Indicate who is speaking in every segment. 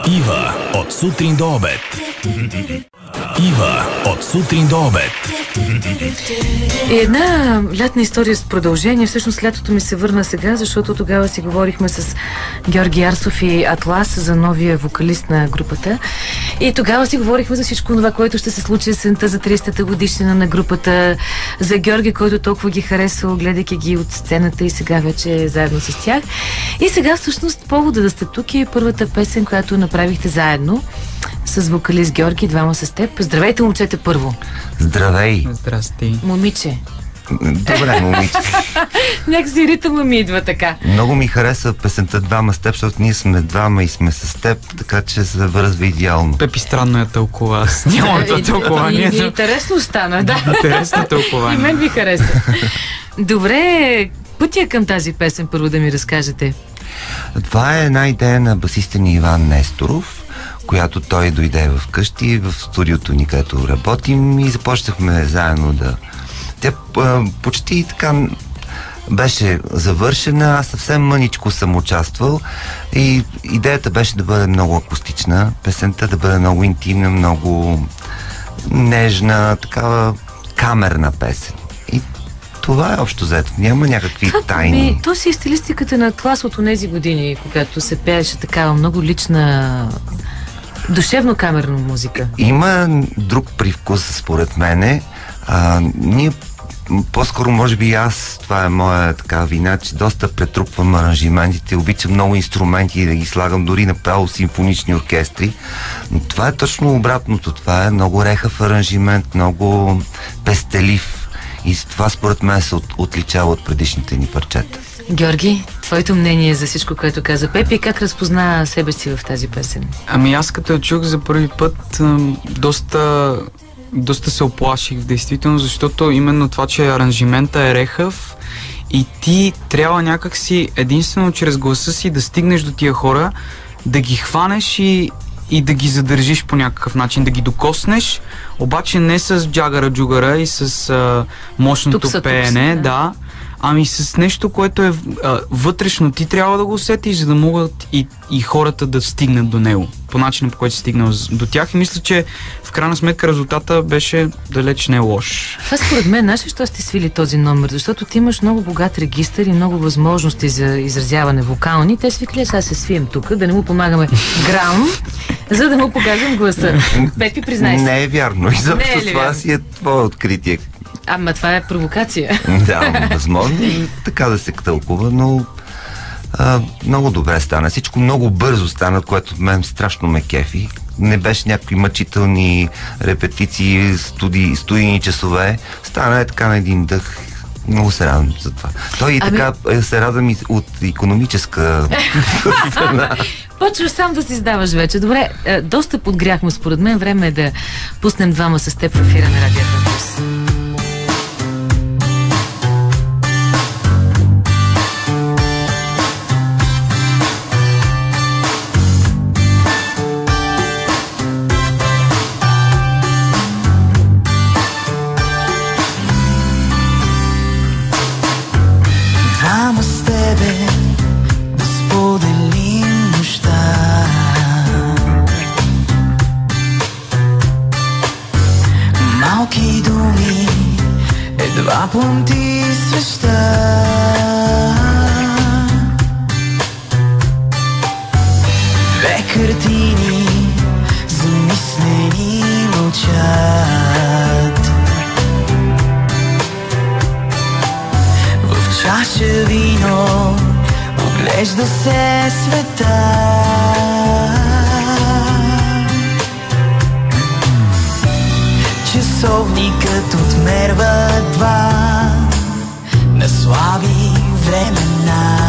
Speaker 1: Ива от сутрин до обед. Ива от сутрин до обед.
Speaker 2: Една лятна история с продължение. Всъщност лятото ми се върна сега, защото тогава си говорихме с Георги Арсов и Атлас за новия вокалист на групата. И тогава си говорихме за всичко това, което ще се случи есента за 30-та годишнина на групата, за Георги, който толкова ги харесва, гледайки ги от сцената и сега вече е заедно с тях. И сега всъщност повода да сте тук е първата песен, която направихте заедно с вокалист Георги, двама с теб. Здравейте, момчета, първо.
Speaker 3: Здравей.
Speaker 4: Здрасти.
Speaker 2: Момиче.
Speaker 3: Добре, момиче.
Speaker 2: Някакси ритъма ми идва така.
Speaker 3: Много ми хареса песента "Двама с теб", защото ние сме двама и сме с теб, така че се връзва идеално.
Speaker 4: Пепи странно я тълкува. Аз нямам това тълкование.
Speaker 2: Интересно стана, да.
Speaker 4: Интересно тълкование.
Speaker 2: И мен ми хареса. Добре, пътя към тази песен първо да ми разкажете.
Speaker 3: Това е една идея на басиста ни Иван Несторов, която той дойде вкъщи, в студиото ни, където работим, и започнахме заедно да... Тя почти така беше завършена, аз съвсем мъничко съм участвал и идеята беше да бъде много акустична, песента да бъде много интимна, много нежна, такава камерна песен. И това е общо взето. Няма някакви тайни.
Speaker 2: То си е стилистиката на Атлас от онези години, когато се пееше такава много лична, душевно камерна музика.
Speaker 3: Има друг привкус, според мене. Ние по-скоро, може би аз, това е моя така вина, че доста претрупвам аранжиментите, обичам много инструменти да ги слагам, дори направо симфонични оркестри. Но това е точно обратното. Това е много рехав аранжимент, много пестелив. И това според мен се отличава от предишните ни парчета.
Speaker 2: Георги, твоето мнение за всичко, което каза Пепи, как разпозна себе си в тази песен?
Speaker 4: Ами аз като я чух за първи път, доста се оплаших в действително, защото именно това, че аранжимента е рехав и ти трябва някакси единствено чрез гласа си да стигнеш до тия хора, да ги хванеш и да ги задържиш по някакъв начин, да ги докоснеш, обаче не с джагара-джугара и с мощното пеене, да, ами с нещо, което е вътрешно. Ти трябва да го усетиш, за да могат и хората да стигнат до него, по начина, по който си стигнал до тях. И мисля, че в крайна сметка резултата беше далеч не лош.
Speaker 2: Това според мен, знаеш ли, що сте свили този номер? Защото ти имаш много богат регистър и много възможности за изразяване вокални. Те свикли, сега се свием тук, да не му помагаме грам, за да му покажем гласа. Пепи, признай се.
Speaker 3: Не е вярно. Изобщо това си е твое откритие.
Speaker 2: Ама това е провокация.
Speaker 3: Да, възможно така да се тълкува, но много добре стана. Всичко много бързо стана, което мен страшно ме кефи. Не беше някакви мъчителни репетиции, студийни часове. Стана така на един дъх. Много се радвам за това. Той и така се радвам и от икономическа страна.
Speaker 2: Почваш сам да си издаваш вече. Добре, доста подгряхме според мен. Време е да пуснем "Двама с теб" в ефира на Радио Плюс.
Speaker 5: Двама с тебе да споделим нощта, малки думи, едва плъмти свеща. Две картини замислени мълчат, в чаша вино оглежда се света. Часовникът отмерва два на слаби времена.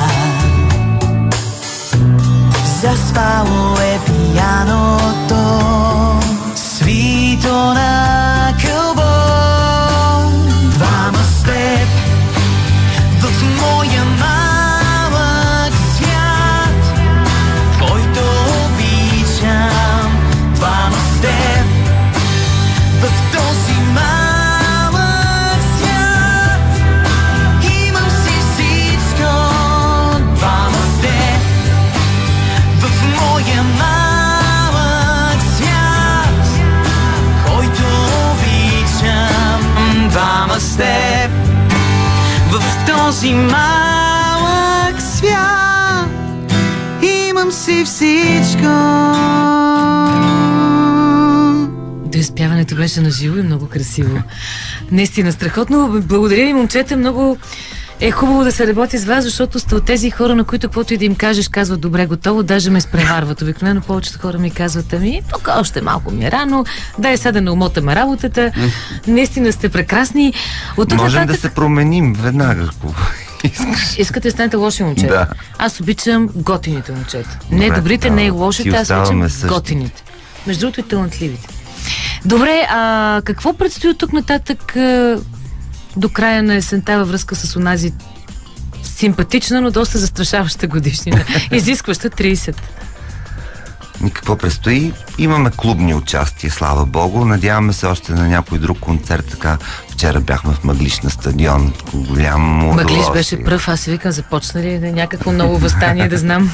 Speaker 5: Заспало е пияното, свито на кълбо. Двама с теб в моя малък свят, който обичам. Двама с теб в този малък свят, имам си всичко. Двама с теб в моя малък си малък свят, имам си всичко.
Speaker 2: Доизпяването беше на живо и много красиво. Наистина страхотно. Благодаря ви, момчета. Много е хубаво да се работи с вас, защото сте от тези хора, на които каквото и да им кажеш, казват добре, готово, даже ме изпреварват. Обикновено повечето хора ми казват, ами тук още малко ми е рано, дай сега да не умотаме работата. Наистина сте прекрасни.
Speaker 3: Можем да се променим веднага, ако искаш.
Speaker 2: Искате да станете лоши момчета?
Speaker 3: Да.
Speaker 2: Аз обичам готините момчета. Не
Speaker 3: Добре,
Speaker 2: добрите,
Speaker 3: да,
Speaker 2: не и лошите, аз обичам
Speaker 3: същи.
Speaker 2: готините. Между другото и талантливите. Добре, какво предстои от тук нататък до края на есента във връзка с онази симпатична, но доста застрашаваща годишнина, изискваща 30?
Speaker 3: И какво предстои? Имаме клубни участия, слава богу. Надяваме се още на някой друг концерт. Така, вчера бяхме в Мъглиж на стадион. Голямо удоволствие.
Speaker 2: Мъглиж беше пръв, аз си викам, започна ли някакво ново въстание, да знам.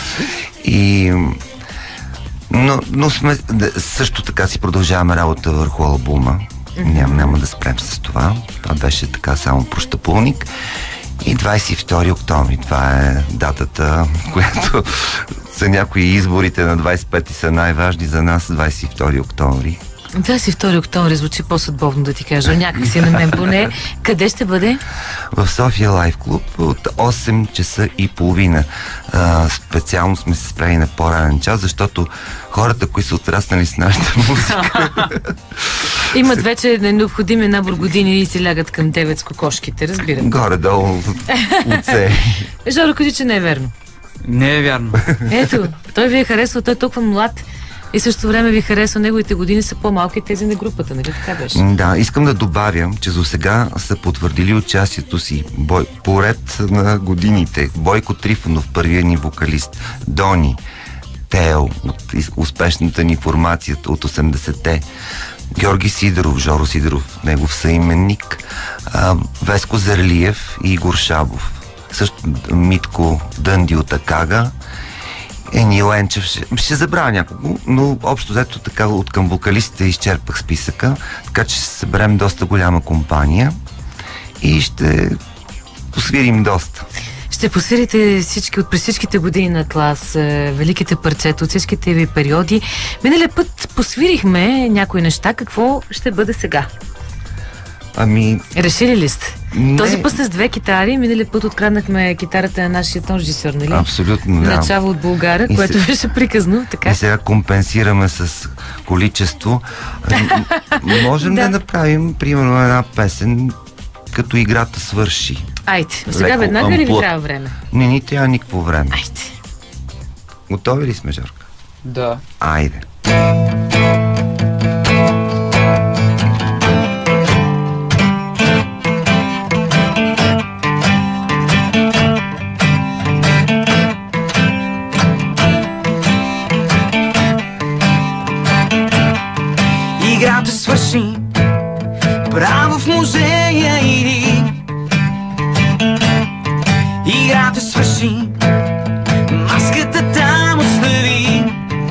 Speaker 3: Но също така си продължаваме работа върху албума. Няма да спрем с това. Това беше така само прощапулник. И 22 октомври. Това е датата, която за някои изборите на 25 са най-важни за нас. 22 октомври.
Speaker 2: 22 октомври звучи по-съдбовно, да ти кажа. Някак си на мен поне. Къде ще бъде?
Speaker 3: В София Лайв Клуб от 8 часа и половина. Специално сме се справили на по-ранен час, защото хората, които са отраснали с нашата музика...
Speaker 2: Имат вече необходими набор години и си лягат към 9 с кокошките, разбирам.
Speaker 3: Горе-долу оце.
Speaker 2: Жоро, кажи, че не е верно.
Speaker 4: Не е вярно.
Speaker 2: Ето, той ви е харесал, той е толкова млад и също време ви харесва, неговите години са по-малки тези на групата, нали така беше?
Speaker 3: Да, искам да добавя, че за сега са потвърдили участието си поред на годините. Бойко Трифонов, първият ни вокалист, Дони, Тео от успешната ни формация от 80-те, Георги Сидоров, Жоро Сидоров, негов съименник, Веско Зерлиев и Игор Шабов. Също Митко Дънди от Акага, Енил Енчев, ще забравя някого, но общо взето така от към вокалистите изчерпах списъка, така че ще съберем доста голяма компания и ще посвирим доста.
Speaker 2: Ще посвирите през всичките години на Атлас, великите парчета, от всичките ви периоди. Миналия път посвирихме някои неща. Какво ще бъде сега? Решили ли сте?
Speaker 3: Не.
Speaker 2: Този път с 2 китари. Миналия път откраднахме китарата на нашия тон режисьор, нали?
Speaker 3: Абсолютно, да.
Speaker 2: Начало от Булгара, което беше приказно. Така.
Speaker 3: И сега компенсираме с количество. Можем да направим, примерно, една песен, като играта свърши.
Speaker 2: Айде, сега веднага ли ви трябва време?
Speaker 3: Не ни трябва никакво време.
Speaker 2: Айде.
Speaker 3: Готови ли сме, Жорка?
Speaker 4: Да.
Speaker 3: Айде.
Speaker 5: Играта свърши, право в музея иди. Играта свърши, маската там остави.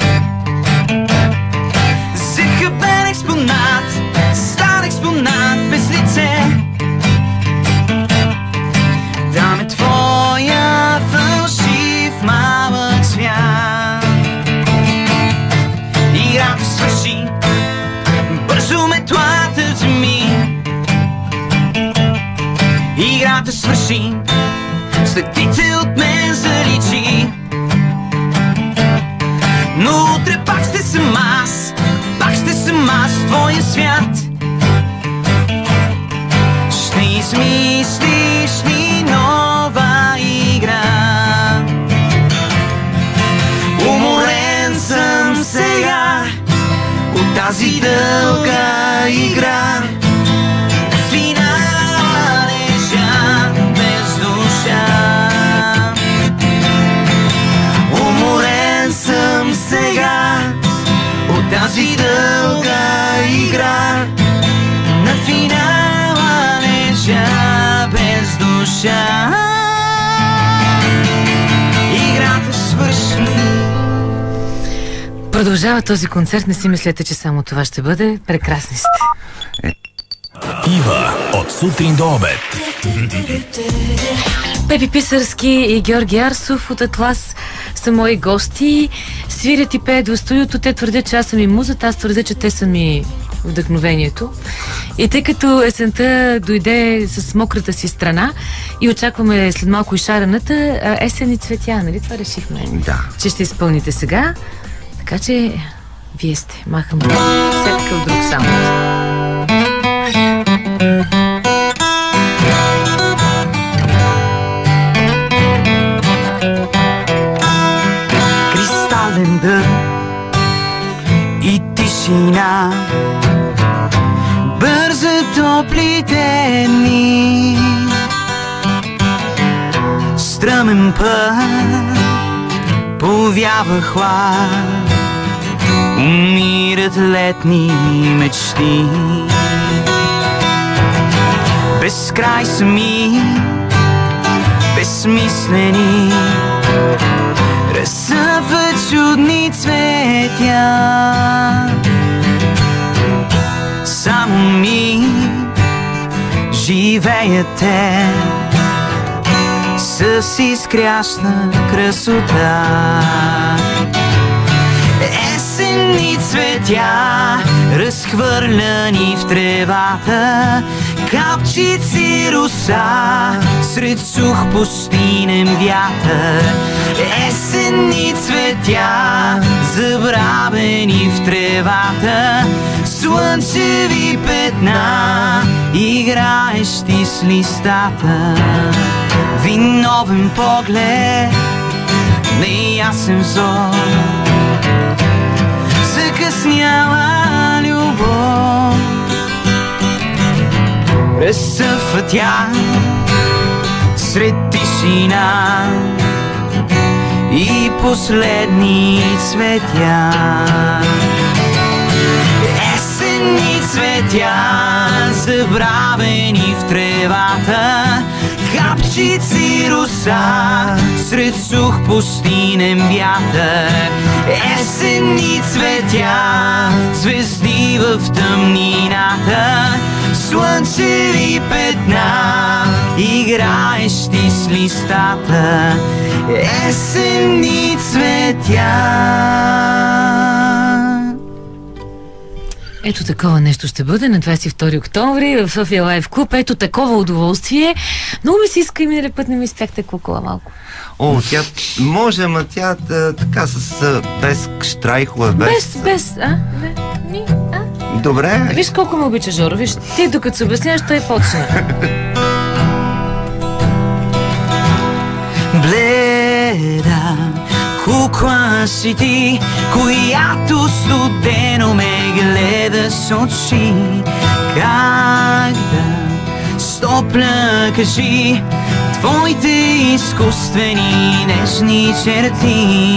Speaker 5: Захабен експонат, стар експонат без лице. Там е твоя фалшив малък свят. Играта свърши, бързо метлата вземи. Играта свърши, следите от мен заличи. Но утре пак ще съм аз, пак ще съм аз в твоя свят. Ще измислиш ли нова игра? Уморен съм сега от тази дълга игра. Тази дълга игра, на финала лежа без душа. Играта свърши.
Speaker 2: Продължава този концерт, не си мислете, че само това ще бъде. Прекрасни сте.
Speaker 1: Ива от сутрин до обед.
Speaker 2: Пепи Писарски и Георги Арсов от Атлас са мои гости. Свирят и пеят в студиото. Те твърдят, че аз съм и музата, аз твърдя, че те са ми вдъхновението. И тъй като есента дойде с мократа си страна и очакваме след малко и шарената, есен и цветя, нали това решихме?
Speaker 3: Да.
Speaker 2: Че ще изпълните сега. Така че вие сте. Махам всякакъв друг само.
Speaker 5: Кристален дън и тишина, бърза топлите дни, стръмен път повява хлад, умират летни мечти. Безкрай сами, безсмислени, разсъпват чудни цветя. Само ми живеят те с изкряща красота. Есенни цветя, разхвърляни в тревата, капчици роса сред сух пустинен вятър. Есенни цветя, забравени в тревата, слънчеви петна, играещи с листата. Виновен поглед, неясен взор, закъсняла любов. Разсъфва тя сред тишина и последни цветя. Есенни цветя, забравени в тревата, капчици роса сред сух пустинен вятър. Есенни цветя, звезди в тъмнината, слънчеви петна, играещи с листата. Есенни цветя.
Speaker 2: Ето такова нещо ще бъде на 22 октомври в София Лайв Клуб. Ето такова удоволствие. Много ми се иска и миналия път не ми спяхте кукула малко.
Speaker 3: О, тя може, ама тя така без штрайхове, без... Добре.
Speaker 2: Виж колко ме обича Жоро. Виж, ти докато се обясняваш, той почна.
Speaker 5: Бледа кукла си ти, която студено ме гледа с очи. Как да стопля, кажи, твоите изкуствени нежни черти.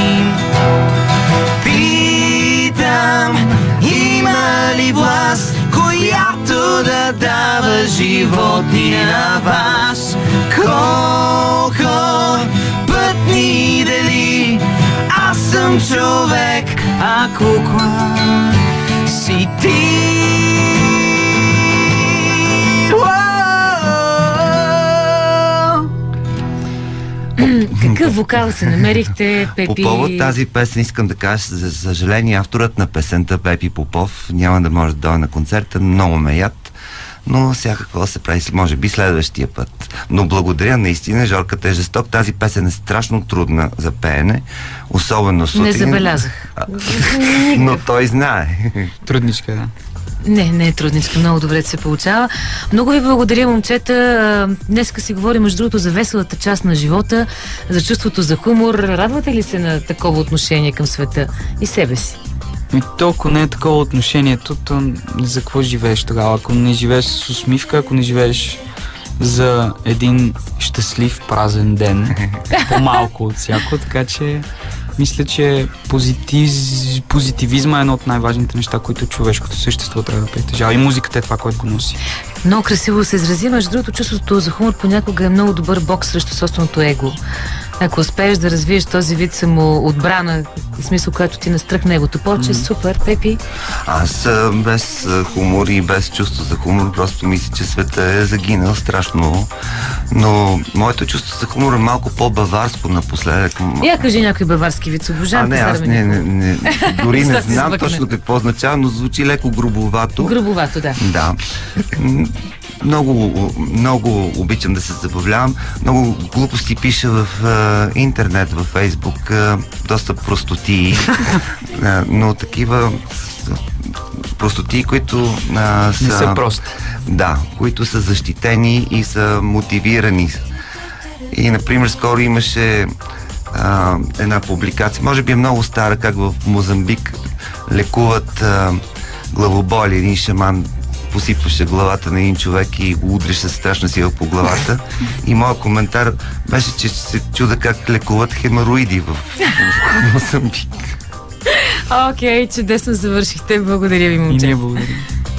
Speaker 5: Питам, има ли власт, която да дава животи на вас? Колко пътни дали, аз съм човек, а кукла си ти.
Speaker 2: Какъв вокал се намерихте, Пепи?
Speaker 3: По повод тази песен искам да кажа, за съжаление, авторът на песента Пепи Попов няма да може да дойде на концерта, много ме яд, но сега какво се прави, може би следващия път. Но благодаря, наистина, Жорката е жесток. Тази песен е страшно трудна за пеене, особено сутрин.
Speaker 2: Не забелязах.
Speaker 3: Но той знае.
Speaker 4: Трудничка, да.
Speaker 2: Не е трудничка, много добре се получава. Много ви благодаря, момчета. Днеска си говорим, между другото, за веселата част на живота, за чувството за хумор. Радвате ли се на такова отношение към света и себе си?
Speaker 4: И толкова не е такова отношението, то за какво живееш тогава? Ако не живееш с усмивка, ако не живееш за един щастлив празен ден, по-малко от всяко, така че мисля, че позитивизма е едно от най-важните неща, които човешкото същество трябва да притежава. И музиката е това, което го носи.
Speaker 2: Много красиво се изрази. Между другото, чувството за хумор понякога е много добър бокс срещу собственото его. Ако успееш да развиеш този вид самоотбрана, в смисъл, който ти настръх негото поче, супер, Пепи.
Speaker 3: Аз без хумор и без чувство за хумор просто мисля, че света е загинал страшно. Но моето чувство за хумор е малко по-баварско напоследък.
Speaker 2: Я кажи някой баварски вид, обожавам.
Speaker 3: Аз дори не знам точно какво означава, но звучи леко грубовато.
Speaker 2: Грубовато, да.
Speaker 3: Да. Много обичам да се забавлявам. Много глупости пиша в интернет, във Фейсбук, доста простотии, но такива простотии, които
Speaker 4: Не са прости.
Speaker 3: Да, които са защитени и са мотивирани. И, например, скоро имаше една публикация, може би е много стара, как в Мозамбик лекуват главоболи. Един шаман посипваше главата на един човек и го удряше със страшна сила по главата. И моят коментар беше, че се чуда как лекуват хемороиди в Мозамбик.
Speaker 2: Окей, чудесно завършихте. Благодаря ви, момче.
Speaker 4: И ние благодарим.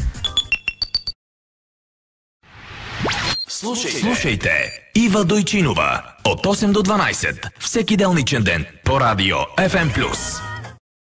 Speaker 1: Слушайте Ива Дойчинова от 8 до 12 всеки делничен ден по радио FM+.